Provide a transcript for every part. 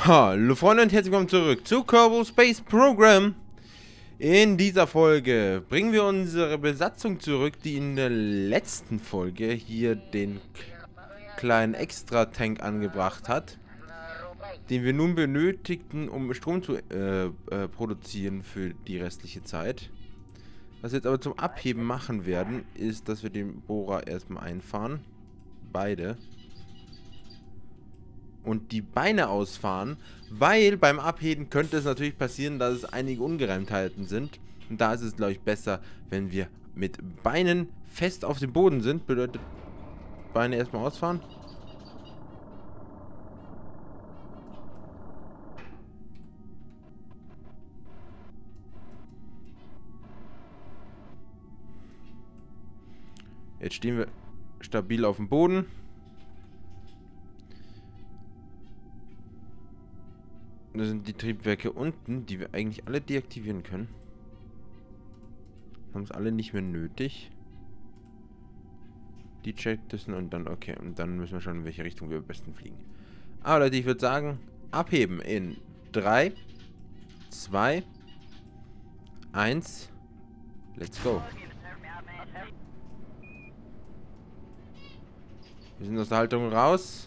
Hallo Freunde und herzlich willkommen zurück zu Kerbal Space Program. In dieser Folge bringen wir unsere Besatzung zurück, die in der letzten Folge hier den kleinen Extra-Tank angebracht hat, den wir nun benötigten, um Strom zu produzieren für die restliche Zeit. Was wir jetzt aber zum Abheben machen werden, ist, dass wir den Bohrer erstmal einfahren. Beide. Und die Beine ausfahren, weil beim Abheben könnte es natürlich passieren, dass es einige Ungereimtheiten sind. Und da ist es, glaube ich, besser, wenn wir mit Beinen fest auf dem Boden sind. Bedeutet, Beine erstmal ausfahren. Jetzt stehen wir stabil auf dem Boden. Das sind die Triebwerke unten, die wir eigentlich alle deaktivieren können. Haben es alle nicht mehr nötig. Die Checklisten und dann, okay, und dann müssen wir schauen, in welche Richtung wir am besten fliegen. Aber Leute, ich würde sagen, abheben in 3, 2, 1, let's go. Wir sind aus der Haltung raus.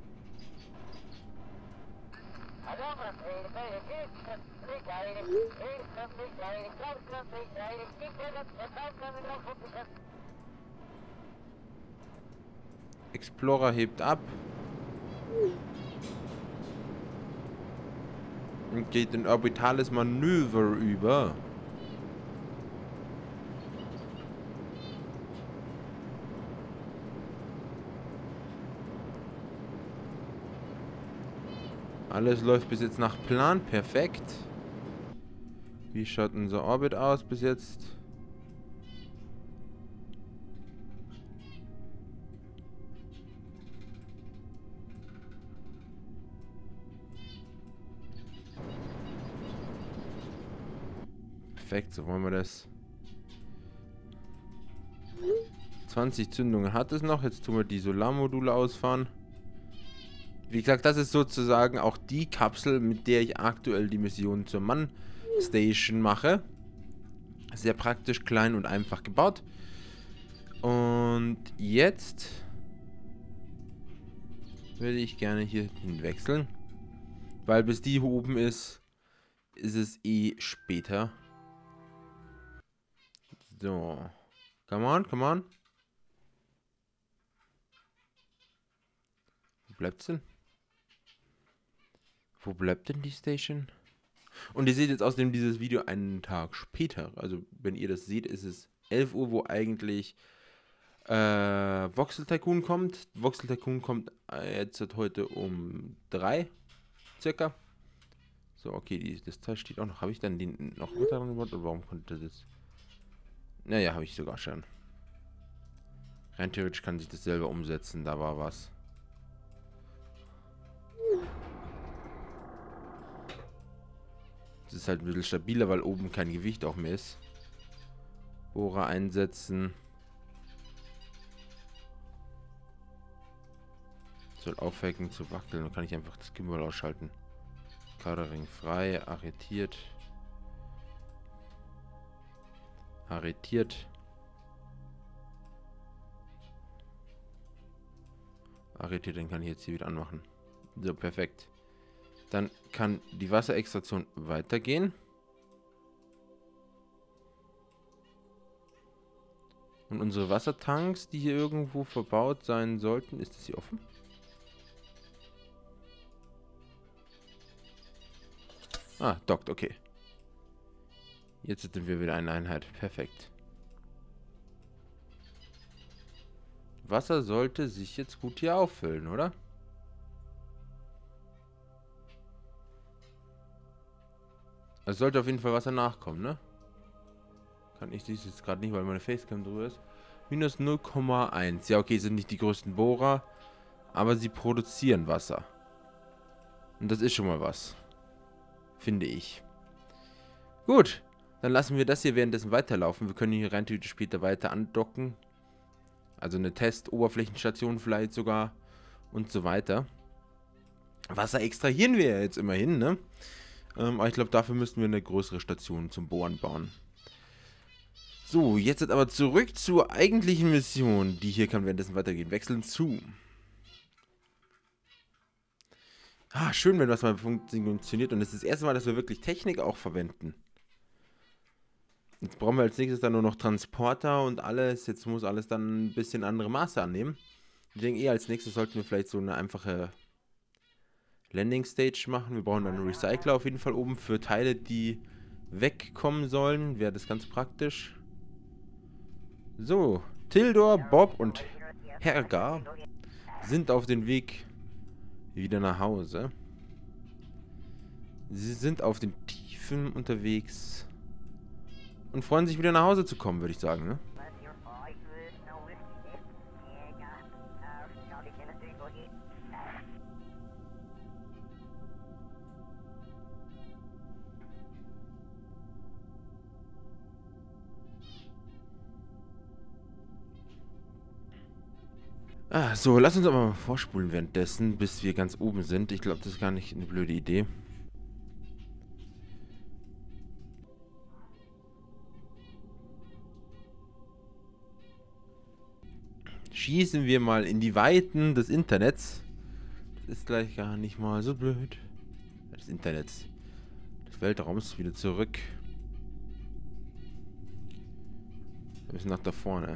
Explorer hebt ab. Und geht in orbitales Manöver über. Alles läuft bis jetzt nach Plan. Perfekt. Wie schaut unser Orbit aus bis jetzt? Perfekt, so wollen wir das. 20 Zündungen hat es noch. Jetzt tun wir die Solarmodule ausfahren. Wie gesagt, das ist sozusagen auch die Kapsel, mit der ich aktuell die Mission zur Mann-Station mache. Sehr praktisch, klein und einfach gebaut. Und jetzt würde ich gerne hier hinwechseln. Weil bis die hier oben ist es eh später. So. Come on, come on. Wo bleibt's denn? Wo bleibt denn die Station? Und ihr seht jetzt außerdem dieses Video einen Tag später. Also wenn ihr das seht, ist es 11 Uhr, wo eigentlich Voxel Tycoon kommt. Voxel Tycoon kommt jetzt heute um 3 circa. So, okay, das Teil steht auch noch. Habe ich dann den noch mit dran gebaut? Oder warum konnte das? Naja, habe ich sogar schon. Rein theoretisch kann sich das selber umsetzen. Da war was. Das ist halt ein bisschen stabiler, weil oben kein Gewicht auch mehr ist. Bohrer einsetzen. Soll aufwecken zu wackeln. Dann kann ich einfach das Gimbal ausschalten. Kaderring frei. Arretiert. Arretiert. Arretiert, den kann ich jetzt hier wieder anmachen. So, perfekt. Dann kann die Wasserextraktion weitergehen. Und unsere Wassertanks, die hier irgendwo verbaut sein sollten, ist das hier offen? Ah, dockt, okay. Jetzt sind wir wieder eine Einheit. Perfekt. Wasser sollte sich jetzt gut hier auffüllen, oder? Es sollte auf jeden Fall Wasser nachkommen, ne? Kann ich dies jetzt gerade nicht, weil meine Facecam drüber ist. Minus 0,1. Ja, okay, sind nicht die größten Bohrer. Aber sie produzieren Wasser. Und das ist schon mal was. Finde ich. Gut. Dann lassen wir das hier währenddessen weiterlaufen. Wir können hier rein theoretisch später weiter andocken. Also eine Test-Oberflächenstation vielleicht sogar. Und so weiter. Wasser extrahieren wir ja jetzt immerhin, ne? Aber ich glaube, dafür müssten wir eine größere Station zum Bohren bauen. So, jetzt aber zurück zur eigentlichen Mission. Die hier kann währenddessen weitergehen. Wechseln zu. Ah, schön, wenn das mal funktioniert. Und es ist das erste Mal, dass wir wirklich Technik auch verwenden. Jetzt brauchen wir als nächstes dann nur noch Transporter und alles. Jetzt muss alles dann ein bisschen andere Maße annehmen. Ich denke als nächstes sollten wir vielleicht so eine einfache Landing Stage machen. Wir brauchen dann einen Recycler auf jeden Fall oben für Teile, die wegkommen sollen. Wäre das ganz praktisch. So, Tildor, Bob und Hergar sind auf dem Weg wieder nach Hause. Sie sind auf den Tiefen unterwegs und freuen sich wieder nach Hause zu kommen, würde ich sagen, ne? Ah, so, lass uns aber mal vorspulen währenddessen, bis wir ganz oben sind. Ich glaube, das ist gar nicht eine blöde Idee. Schießen wir mal in die Weiten des Internets. Das ist gleich gar nicht mal so blöd. Des Internets. Des Weltraums wieder zurück. Wir müssen nach da vorne.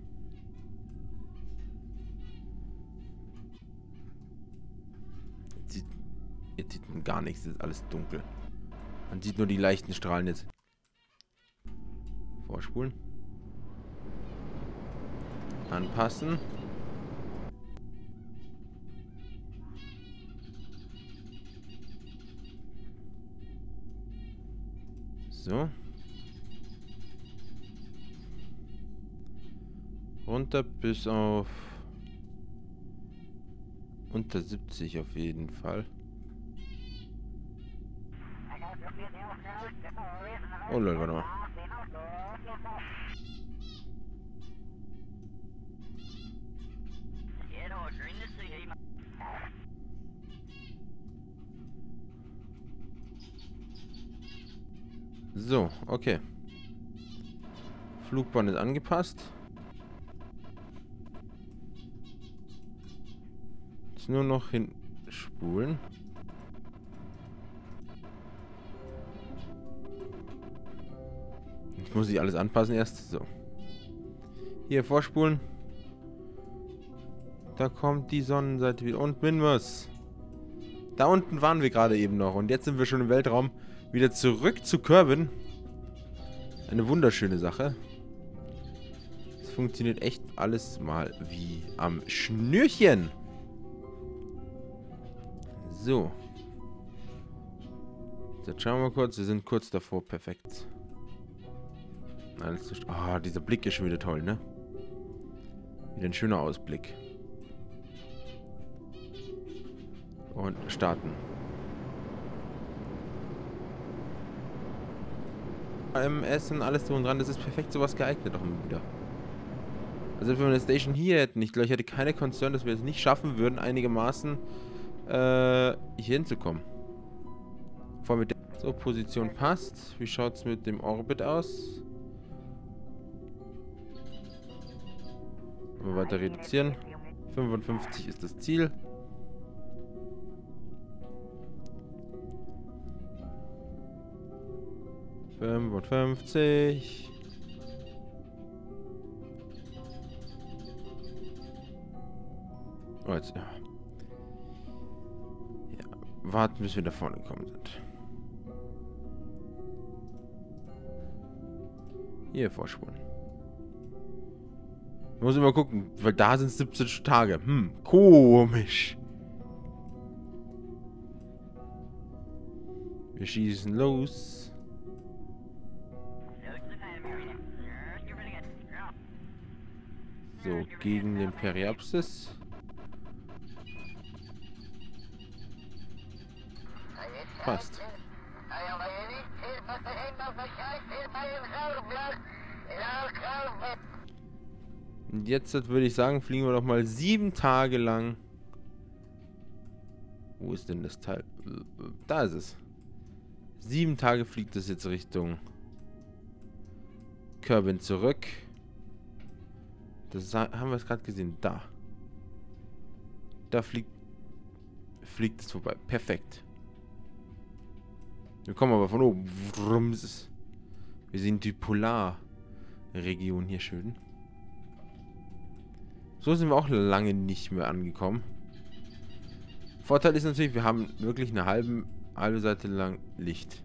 Jetzt sieht man gar nichts, es ist alles dunkel. Man sieht nur die leichten Strahlen jetzt. Vorspulen. Anpassen. So. Runter bis auf unter 70 auf jeden Fall. Oh Leute, warte mal. So, okay. Flugbahn ist angepasst. Jetzt nur noch hinspulen. Jetzt muss ich alles anpassen erst. So. Hier vorspulen. Da kommt die Sonnenseite wieder. Und Minmus. Da unten waren wir gerade eben noch. Und jetzt sind wir schon im Weltraum. Wieder zurück zu Kerbin. Eine wunderschöne Sache. Es funktioniert echt alles mal wie am Schnürchen. So. Jetzt schauen wir kurz. Wir sind kurz davor. Perfekt. Alles zu dieser Blick ist schon wieder toll, ne? Wieder ein schöner Ausblick. Und starten. Essen, alles drum und dran, das ist perfekt sowas geeignet auch immer wieder. Also wenn wir eine Station hier hätten, ich glaube, ich hätte keine Concern, dass wir es nicht schaffen würden, einigermaßen hier hinzukommen. Vor mit der so, Position passt. Wie schaut es mit dem Orbit aus? Wir weiter reduzieren. 55 ist das Ziel. Oh, jetzt, ja. Warten, bis wir da vorne gekommen sind. Hier vorspulen. Muss immer gucken, weil da sind 17 Tage. Komisch. Wir schießen los. So, gegen den Periapsis. Passt. Und jetzt würde ich sagen, fliegen wir doch mal 7 Tage lang Wo ist denn das Teil? Da ist es. 7 Tage fliegt es jetzt Richtung Kerbin zurück. Das haben wir es gerade gesehen. Da. Da fliegt es vorbei. Perfekt. Wir kommen aber von oben. Wir sehen die Polarregion hier schön. So sind wir auch lange nicht mehr angekommen. Vorteil ist natürlich, wir haben wirklich eine halbe Seite lang Licht.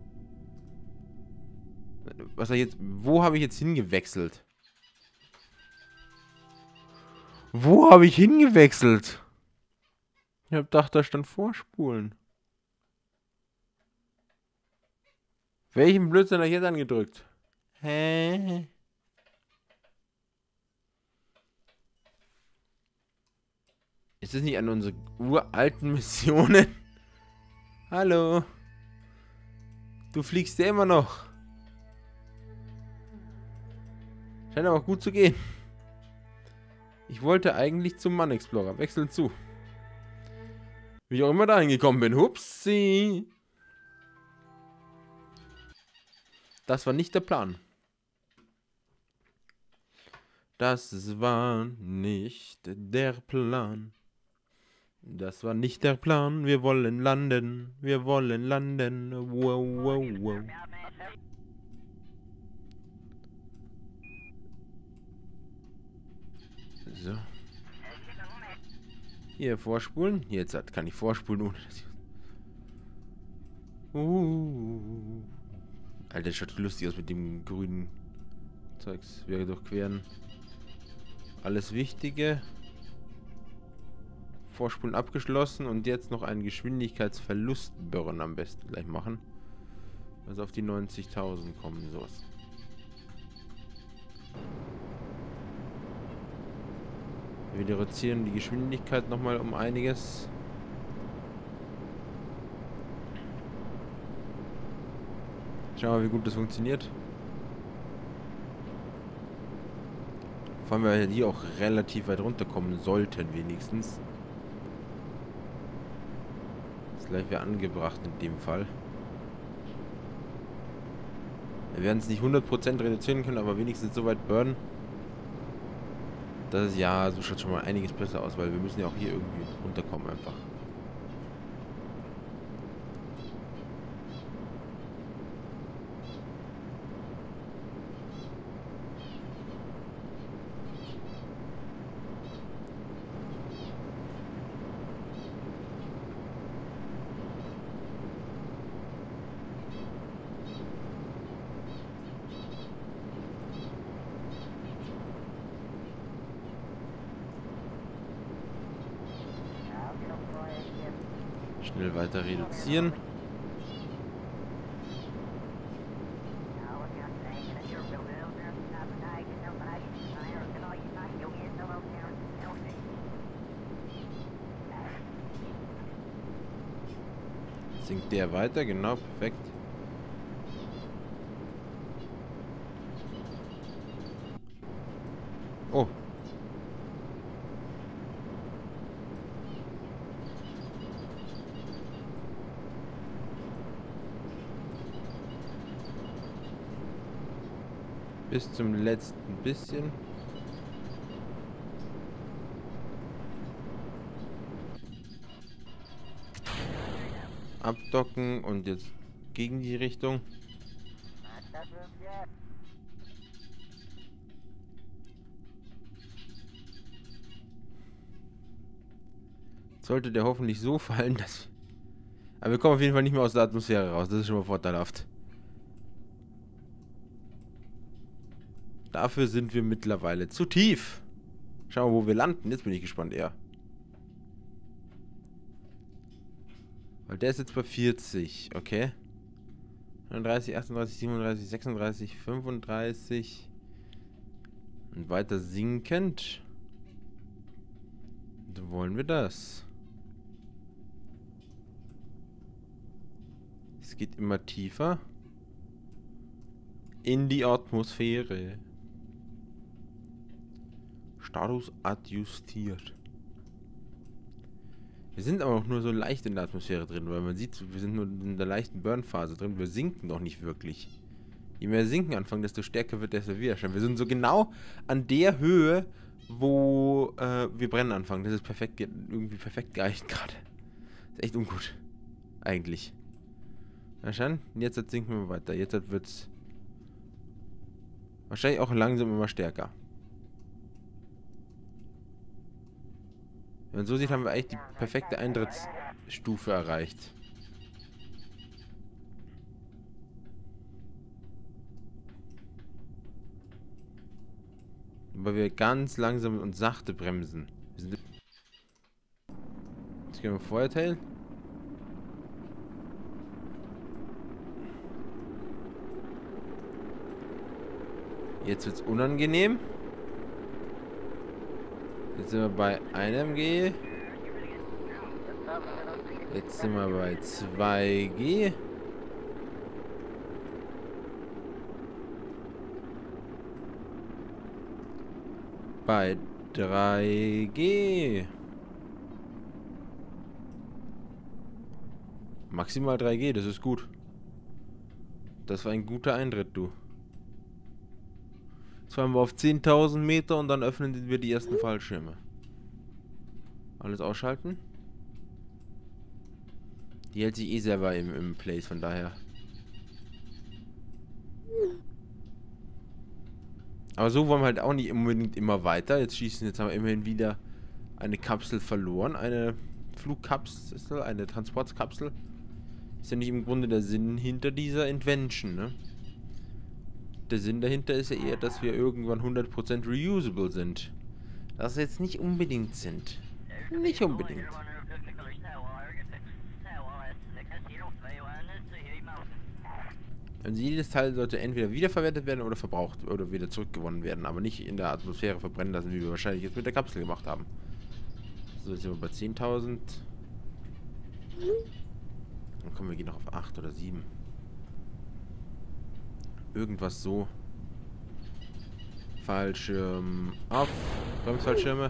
Wo habe ich jetzt hingewechselt? Wo habe ich hingewechselt? Ich habe gedacht, da stand Vorspulen. Welchen Blödsinn habe ich jetzt angedrückt? Hä? Ist das nicht an unsere uralten Missionen? Hallo? Du fliegst ja immer noch. Scheint aber auch gut zu gehen. Ich wollte eigentlich zum Mann Explorer. Wechseln zu. Wie ich auch immer da hingekommen bin. Hupsi. Das war nicht der Plan. Das war nicht der Plan. Das war nicht der Plan. Wir wollen landen. Wir wollen landen. Wow, wow, wow. So. Hier, vorspulen. Jetzt kann ich vorspulen, ohne dass ich... Alter, das schaut lustig aus mit dem grünen Zeugs. Wir durchqueren alles Wichtige. Vorspulen abgeschlossen und jetzt noch einen Geschwindigkeitsverlust-Burn am besten gleich machen. Also auf die 90.000 kommen, sowas. Wir reduzieren die Geschwindigkeit nochmal um einiges. Schauen wir mal, wie gut das funktioniert. Vor allem, weil wir hier auch relativ weit runterkommen sollten, wenigstens. Das gleich wäre angebracht in dem Fall. Wir werden es nicht 100% reduzieren können, aber wenigstens so weit burnen. Das ist ja, so schaut schon mal einiges besser aus, weil wir müssen ja auch hier irgendwie runterkommen einfach. Schnell weiter reduzieren. Sinkt der weiter, genau, perfekt. Oh. Bis zum letzten bisschen. Abdocken und jetzt gegen die Richtung. Sollte der hoffentlich so fallen, dass... Aber wir kommen auf jeden Fall nicht mehr aus der Atmosphäre raus. Das ist schon mal vorteilhaft. Dafür sind wir mittlerweile zu tief. Schauen wir, wo wir landen. Jetzt bin ich gespannt eher. Weil der ist jetzt bei 40. Okay. 39, 38, 37, 36, 35. Und weiter sinkend. So wollen wir das. Es geht immer tiefer. In die Atmosphäre. Status adjustiert. Wir sind aber auch nur so leicht in der Atmosphäre drin, weil man sieht, wir sind nur in der leichten Burn-Phase drin. Wir sinken doch nicht wirklich. Je mehr Sinken anfangen, desto stärker wird der Widerstand. Wir sind so genau an der Höhe, wo wir brennen anfangen. Das ist perfekt, irgendwie perfekt geeicht gerade. Ist echt ungut. Eigentlich. Na schon, jetzt sinken wir weiter. Jetzt wird es wahrscheinlich auch langsam immer stärker. Wenn man so sieht, haben wir eigentlich die perfekte Eintrittsstufe erreicht. Weil wir ganz langsam und sachte bremsen. Jetzt gehen wir Feuerteil. Jetzt wird es unangenehm. Jetzt sind wir bei 1 MG. Jetzt sind wir bei 2G. Bei 3G. Maximal 3G, das ist gut. Das war ein guter Eintritt, du. Jetzt fahren wir auf 10.000 Meter und dann öffnen wir die ersten Fallschirme. Alles ausschalten. Die hält sich eh selber im Place, von daher. Aber so wollen wir halt auch nicht unbedingt immer weiter. Jetzt haben wir immerhin wieder eine Kapsel verloren. Eine Flugkapsel, eine Transportkapsel. Ist ja nicht im Grunde der Sinn hinter dieser Invention, ne? Der Sinn dahinter ist ja eher, dass wir irgendwann 100% reusable sind. Das jetzt nicht unbedingt sind. Nicht unbedingt. Also jedes Teil sollte entweder wiederverwertet werden oder verbraucht oder wieder zurückgewonnen werden, aber nicht in der Atmosphäre verbrennen lassen, wie wir wahrscheinlich jetzt mit der Kapsel gemacht haben. So, jetzt sind wir bei 10.000. Dann kommen wir gehen noch auf 8 oder 7. Irgendwas so. Fallschirm auf. Bremsfallschirme.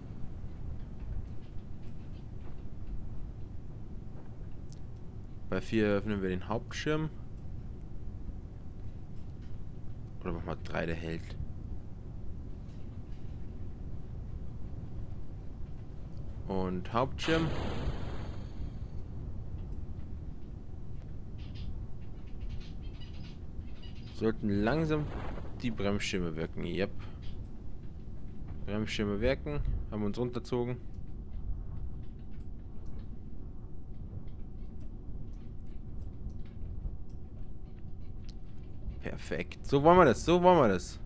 Bei 4 öffnen wir den Hauptschirm. Oder machen wir 3, der hält. Und Hauptschirm. Sollten langsam die Bremsschirme wirken. Yep. Bremsschirme wirken. Haben uns runtergezogen. Perfekt. So wollen wir das. So wollen wir das.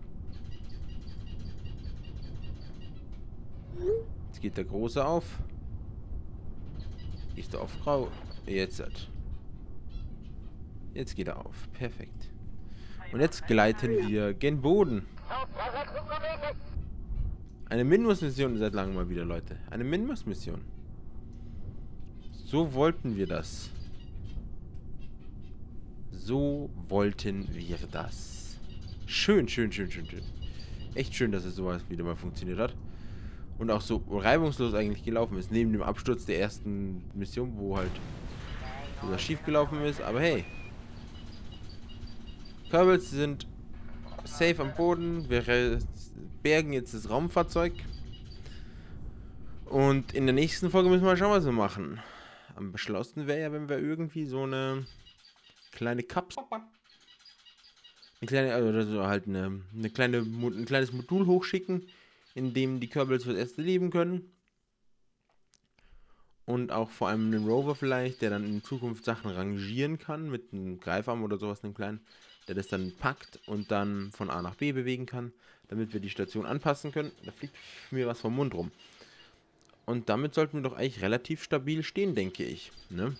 Jetzt geht der Große auf. Ist er auf grau? Jetzt. Jetzt geht er auf. Perfekt. Und jetzt gleiten wir gen Boden. Eine Minmus-Mission seit langem mal wieder, Leute. Eine Minmus-Mission. So wollten wir das. So wollten wir das. Schön, schön, schön, schön, schön. Echt schön, dass es sowas wieder mal funktioniert hat. Und auch so reibungslos eigentlich gelaufen ist. Neben dem Absturz der ersten Mission, wo halt sowas schief gelaufen ist. Aber hey. Kerbals sind safe am Boden. Wir bergen jetzt das Raumfahrzeug. Und in der nächsten Folge müssen wir mal schauen, was wir machen. Am beschlossen wäre ja, wenn wir irgendwie so eine kleine Kapsel, ein kleines Modul hochschicken, in dem die Kerbals fürs erste leben können. Und auch vor allem einen Rover vielleicht, der dann in Zukunft Sachen rangieren kann, mit einem Greifarm oder sowas, einem kleinen, der das dann packt und dann von A nach B bewegen kann, damit wir die Station anpassen können. Da fliegt mir was vom Mund rum. Und damit sollten wir doch eigentlich relativ stabil stehen, denke ich. Ne?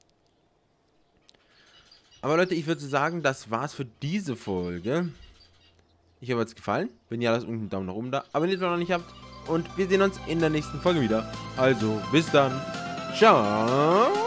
Aber Leute, ich würde sagen, das war's für diese Folge. Ich hoffe, es hat gefallen. Wenn ja, lasst unten einen Daumen nach oben da. Abonniert, wenn ihr noch nicht habt. Und wir sehen uns in der nächsten Folge wieder. Also, bis dann. Ciao.